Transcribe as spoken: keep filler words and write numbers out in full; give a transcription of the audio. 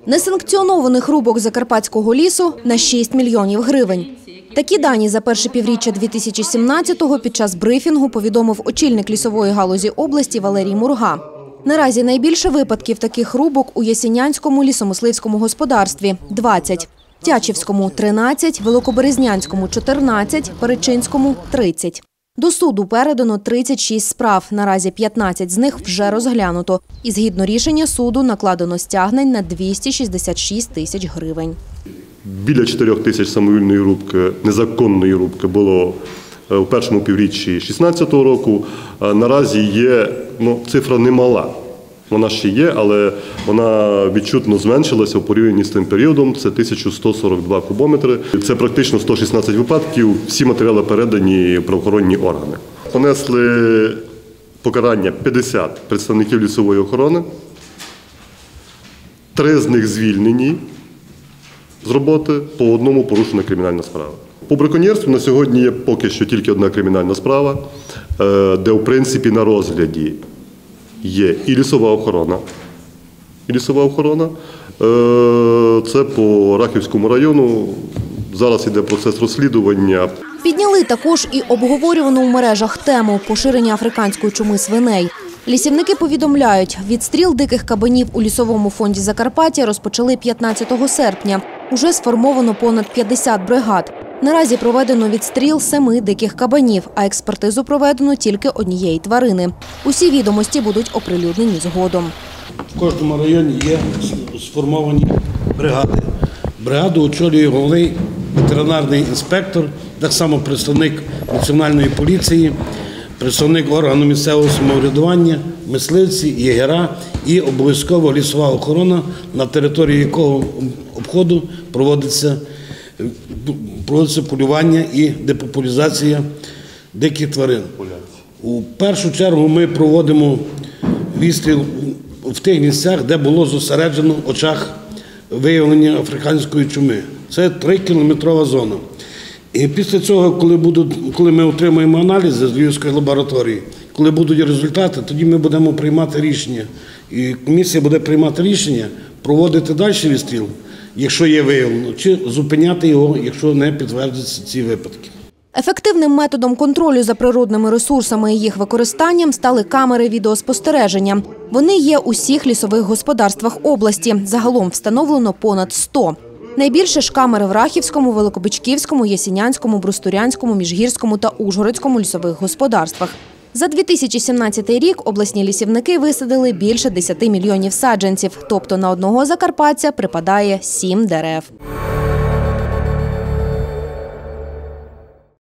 Несанкціонованих рубок Закарпатського лісу на шість мільйонів гривень. Такі дані за перше півріччя дві тисячі сімнадцятого під час брифінгу повідомив очільник лісової галузі області Валерій Мурга. Наразі найбільше випадків таких рубок у Ясінянському лісомисливському господарстві – двадцять, Тячівському – тринадцять, Великоберезнянському – чотирнадцять, Перечинському – тридцять. До суду передано тридцять шість справ, наразі п'ятнадцять з них вже розглянуто. І згідно рішення суду накладено стягнень на двісті шістдесят шість тисяч гривень. Біля чотирьох тисяч самовільної рубки, незаконної рубки було у першому півріччі дві тисячі шістнадцятого року. Наразі є, ну, цифра немала. Вона ще є, але вона відчутно зменшилася в порівнянні з тим періодом. Це тисяча сто сорок два кубометри. Це практично сто шістнадцять випадків. Всі матеріали передані в правоохоронні органи. Понесли покарання п'ятдесят представників лісової охорони. Три з них звільнені з роботи, по одному порушена кримінальна справа. По браконьєрству на сьогодні є поки що тільки одна кримінальна справа, де, в принципі, на розгляді є і лісова охорона, і лісова охорона. Це по Рахівському району. Зараз йде процес розслідування. Підняли також і обговорювану в мережах тему поширення африканської чуми свиней. Лісівники повідомляють, відстріл диких кабанів у лісовому фонді Закарпаття розпочали п'ятнадцятого серпня. Уже сформовано понад п'ятдесят бригад. Наразі проведено відстріл семи диких кабанів, а експертизу проведено тільки однієї тварини. Усі відомості будуть оприлюднені згодом. В кожному районі є сформовані бригади. Бригаду очолює головний ветеринарний інспектор, так само представник Національної поліції, представник органу місцевого самоврядування, мисливці, єгера і обов'язково лісова охорона, на території якого обходу проводиться, проводиться полювання і депопулізація диких тварин. У першу чергу ми проводимо відстріл в тих місцях, де було зосереджено в очах виявлення африканської чуми. Це трикілометрова зона. І після цього, коли, будуть, коли ми отримаємо аналізи з Львівської лабораторії, коли будуть результати, тоді ми будемо приймати рішення. І комісія буде приймати рішення, проводити далі відстріл, якщо є виявлено, чи зупиняти його, якщо не підтвердяться ці випадки. Ефективним методом контролю за природними ресурсами і їх використанням стали камери відеоспостереження. Вони є у всіх лісових господарствах області. Загалом встановлено понад сто. Найбільше ж камери в Рахівському, Великобичківському, Ясінянському, Брустурянському, Міжгірському та Ужгородському лісових господарствах. За дві тисячі сімнадцятий рік обласні лісівники висадили більше десяти мільйонів саджанців, тобто на одного закарпатця припадає сім дерев.